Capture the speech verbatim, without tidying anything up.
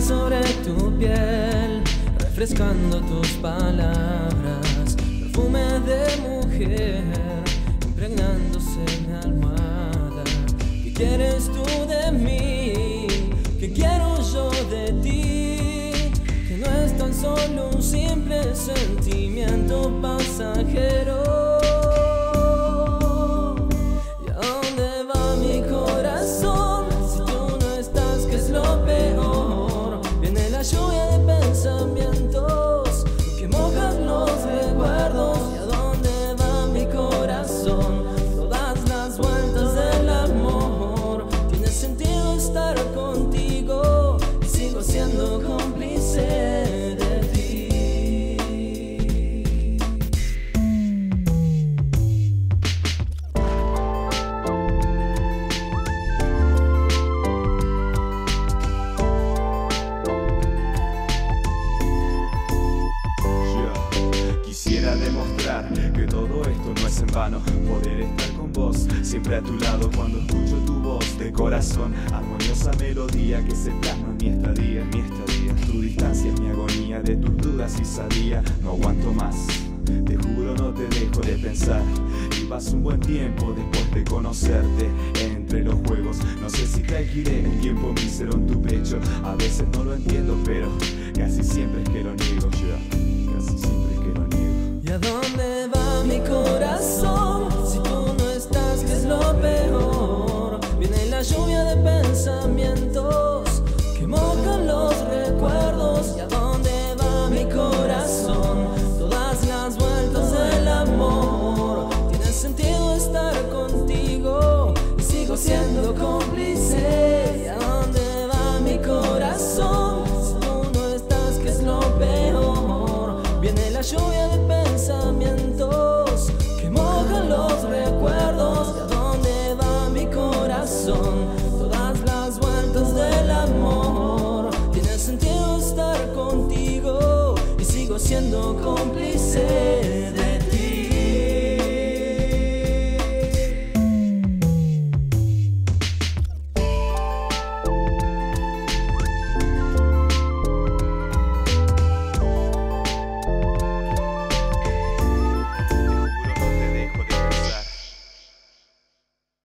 sobre tu piel, refrescando tus palabras, perfume de mujer, impregnándose en mi almohada. ¿Qué quieres tú de mí? ¿Qué quiero yo de ti? Que no es tan solo un simple sentimiento pasajero. Lluvia de pensamientos que mojan los recuerdos. ¿Y a dónde va mi corazón? Todas las vueltas del amor. Tiene sentido estar contigo y sigo siendo cómplice de ti. Quisiera demostrar que todo esto no es en vano, poder estar con vos, siempre a tu lado cuando escucho tu voz de corazón, armoniosa melodía que se plasma en mi estadía, en mi estadía. Tu distancia es mi agonía, de tus dudas y sabía, no aguanto más, te juro no te dejo de pensar. Y paso un buen tiempo después de conocerte, entre los juegos, no sé si te alquilé el tiempo mísero en tu pecho. A veces no lo entiendo, pero casi siempre es que lo niego, yeah. Casi siempre es que lo niego. ¿Y a dónde va mi corazón? Si tú no estás, ¿qué es lo peor?